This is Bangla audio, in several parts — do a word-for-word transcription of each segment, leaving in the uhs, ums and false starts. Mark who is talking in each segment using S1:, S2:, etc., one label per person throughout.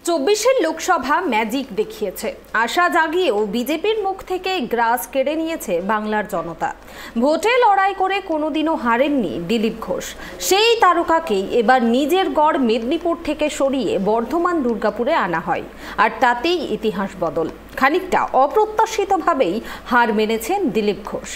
S1: চব্বিশের লোকসভা ম্যাজিক দেখিয়েছে। আশা জাগিয়েও বিজেপির মুখ থেকে গ্রাস কেড়ে নিয়েছে বাংলার জনতা। ভোটে লড়াই করে কোনোদিনও হারেননি দিলীপ ঘোষ। সেই তারকাকেই এবার নিজের গড় মেদিনীপুর থেকে সরিয়ে বর্ধমান দুর্গাপুরে আনা হয়, আর তাতেই ইতিহাস বদল। খানিকটা অপ্রত্যাশিতভাবেই হার মেনেছেন দিলীপ ঘোষ।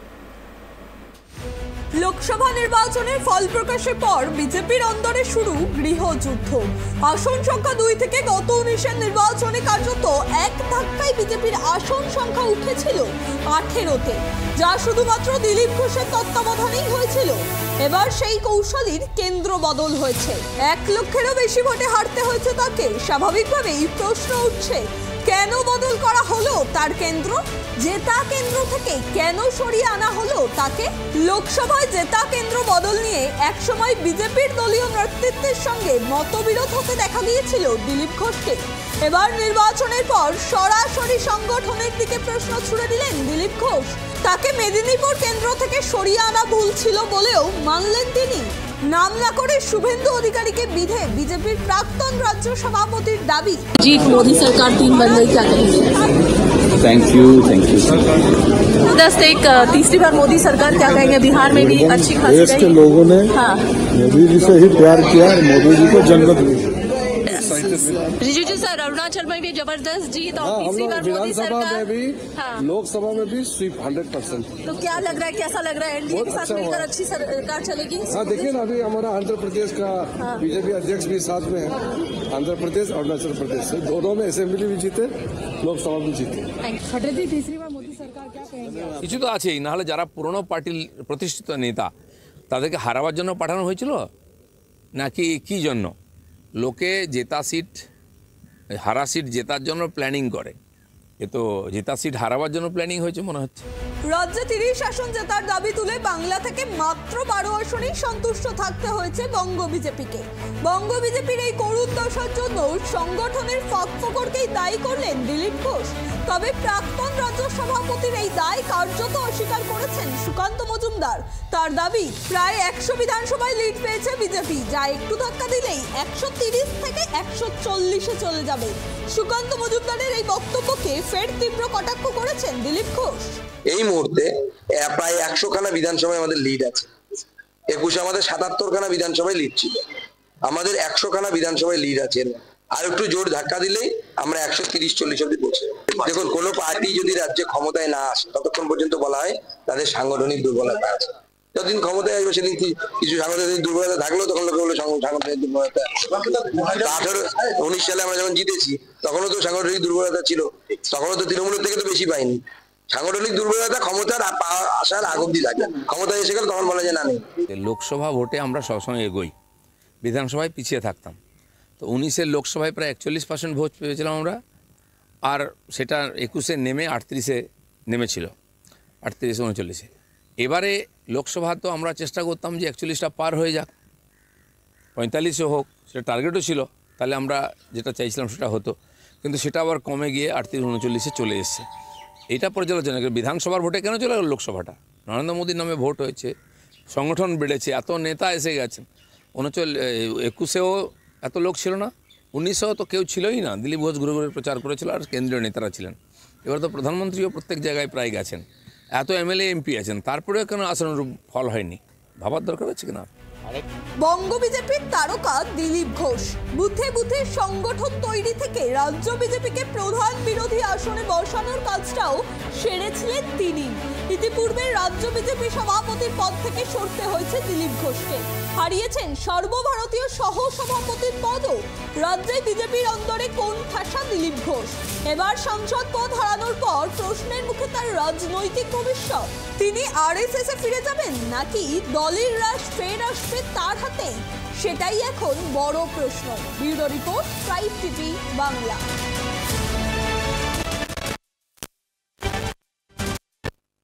S2: লোকসভা নির্বাচনের ফল প্রকাশের পর বিজেপির অন্দরে শুরু গৃহযুদ্ধ। আসন সংখ্যা দুই থেকে গত উনিশের নির্বাচনে কার্যত এক ধাক্কায় বিজেপির আসন সংখ্যা উঠেছিল আঠেরোতে, যা শুধুমাত্র দিলীপ ঘোষের তত্ত্বাবধানেই হয়েছিল। এবার সেই কৌশলীর কেন্দ্র বদল হয়েছে। এক লক্ষেরও বেশি ভোটে হারতে হয়েছে তাকে। স্বাভাবিকভাবেই প্রশ্ন উঠছে, কেন বদল করা হলো তার কেন্দ্র? জেতা কেন্দ্র থেকে কেন সরিয়ে আনা হলো তাকে? লোকসভায় জেতা কেন্দ্র বদল নিয়ে একসময় বিজেপির দলীয় নেতৃত্বের সঙ্গে মতবিরোধ হতে দেখা গিয়েছিল দিলীপ ঘোষকে। এবার নির্বাচনের পর সরাসরি সংগঠনের দিকে প্রশ্ন ছুড়ে দিলেন দিলীপ ঘোষ। তাকে মেদিনীপুর কেন্দ্র থেকে সরিয়ে আনা ভুল ছিল বলেও মানলেন তিনি। নাম না করে শুভেন্দু अधिकारी के বিধে বিজেপির প্রাক্তন রাজ্য সভাপতির দাবি,
S3: जीत मोदी सरकार तीन बन गई, क्या कहेंगे?
S4: थैंक यू थैंक यू
S3: दस एक तीसरी बार मोदी सरकार, क्या कहेंगे? बिहार में भी अच्छी खासी
S5: देश के लोगों ने
S3: हाँ
S5: मोदी जी से ही प्यार किया और मोदी जी को जन्नत दी।
S3: रिजिजू सर, अरुणाचल में भी जबरदस्त जीत और तीसरी बार मोदी सरकार
S6: में भी,
S3: हाँ।
S6: लोकसभा में भी स्वीप हंड्रेड परसेंट।
S3: तो क्या लग रहा है, कैसा लग रहा है? एनडीए के साथ मिलकर अच्छी सरकार चलेगी?
S6: हाँ देखिए ना, अभी हमारा आंध्र प्रदेश का बीजेपी अध्यक्ष भी साथ में है। आंध्र प्रदेश और अरुणाचल प्रदेश से दोनों में असेंबली भी जीते, लोकसभा भी जीते।
S3: तीसरी बार मोदी सरकार, क्या कहेंगे?
S7: কিছু তো আছেই, নাহলে যারা পুরনো পার্টির প্রতিষ্ঠিত নেতা তাদেরকে হারাবার জন্য পাঠানো হয়েছিল নাকি কি জন্য? লোকে জেতা সিট হারা সিট জেতার জন্য প্ল্যানিং করে, এ তো জেতা সিট হারাবার জন্য প্ল্যানিং হয়েছে মনে হচ্ছে।
S2: রাজ্যে তিরিশ আসন জেতার দাবি তুলে বাংলা থেকে মাত্র বারো আসনেই সন্তুষ্ট থাকতে হয়েছে বঙ্গ বিজেপিকে। বঙ্গ বিজেপির এই করুণ দশার জন্য সংগঠনের ফাঁকফোকরকেই দায়ী করলেন দিলীপ ঘোষ। তবে প্রাক্তন রাজ্য সভাপতির এই দায় কার্যত অস্বীকার করেছেন সুকান্ত মজুমদার। তার দাবি, প্রায় একশো বিধানসভায় লিড পেয়েছে বিজেপি, যা একটু ধাক্কা দিলেই একশো তিরিশ থেকে একশো চল্লিশে চলে যাবে। সুকান্ত মজুমদারের এই বক্তব্যকে ফের তীব্র কটাক্ষ করেছেন দিলীপ ঘোষ।
S8: এই মুহূর্তে প্রায় একশো খানা বিধানসভায় আমাদের লিড আছে। একুশে আমাদের সাতাত্তর খানা বিধানসভায় লিড ছিল, আমাদের একশো খানা বিধানসভায় লিড আছে। আর একটু জোর ধাক্কা দিলেই আমরা একশো তিরিশ চল্লিশ অব্দি পৌঁছে। দেখুন, কোনো পার্টি যদি রাজ্যে ক্ষমতায় না আসে ততক্ষণ পর্যন্ত বলা হয় তাদের সাংগঠনিক দুর্বলতা আছে। যতদিন ক্ষমতায় আসবে সেদিন কিছু সাংগঠনিক দুর্বলতা থাকলেও তখন লোকে বলে সাংগঠনিক দুর্বলতা। আঠারো উনিশ সালে আমরা যখন জিতেছি তখনও তো সাংগঠনিক দুর্বলতা ছিল, তখনও তো তৃণমূলের থেকে তো বেশি পাইনি। সাংগঠনিক দুর্বলতা ক্ষমতার আসার আগ অব্দি থাকে, ক্ষমতায় এসে গেলে তখন বলা যায় না নেই।
S7: লোকসভা ভোটে আমরা সবসময় এগোই, বিধানসভায় পিছিয়ে থাকতাম। তো উনিশের লোকসভায় প্রায় একচল্লিশ পার্সেন্ট ভোট পেয়েছিলাম আমরা, আর সেটা একুশে নেমে আটত্রিশে নেমেছিল, আটত্রিশে উনচল্লিশে। এবারে লোকসভা তো আমরা চেষ্টা করতাম যে একচল্লিশটা পার হয়ে যাক, পঁয়তাল্লিশে হোক, সেটা টার্গেটও ছিল, তাহলে আমরা যেটা চাইছিলাম সেটা হতো। কিন্তু সেটা আবার কমে গিয়ে আটত্রিশ উনচল্লিশে চলে এসছে। এইটা পর্যালোচনা করে বিধানসভার ভোটে কেন চলে গেল লোকসভাটা? নরেন্দ্র মোদীর নামে ভোট হয়েছে, সংগঠন বেড়েছে, এত নেতা এসে গেছেন। উনচল্লিশ একুশেও এত লোক ছিল না, উনিশেও তো কেউ ছিলই না। দিলীপ ঘোষ ঘুরে ঘুরে প্রচার করেছিল আর কেন্দ্রীয় নেতারা ছিলেন। এবার তো প্রধানমন্ত্রীও প্রত্যেক জায়গায় প্রায় গেছেন, এত এমএলএ এমপি আছেন, তারপরেও কেন আশানুরূপ ফল হয়নি? ভাবার দরকার আছে কিনা।
S2: বঙ্গ বিজেপির তারকা দিলীপ ঘোষ বুথে বুথে সংগঠন তৈরি থেকে রাজ্য বিজেপিকে প্রধান বিরোধী আসনে বসানোর কাজটাও সেরেছিলেন তিনি। ইতিপূর্বে রাজ্য বিজেপি সভাপতির পদ থেকে সরতে হয়েছে দিলীপ ঘোষকে, হারিয়েছেন সর্বভারতীয় সহ সভাপতির পদও। রাজ্যে বিজেপির অন্দরে কোন ঠাসা দিলীপ ঘোষ। এবার সাংসদ পদ হারানোর পর প্রশ্নের মুখে তার রাজনৈতিক ভবিষ্যৎ। তিনি আরএসএস এ ফিরে যাবেন নাকি দলের রাশ ফের আসবে তার হাতে, সেটাই এখন বড় প্রশ্ন। Bureau report, Tribe TV Bangla.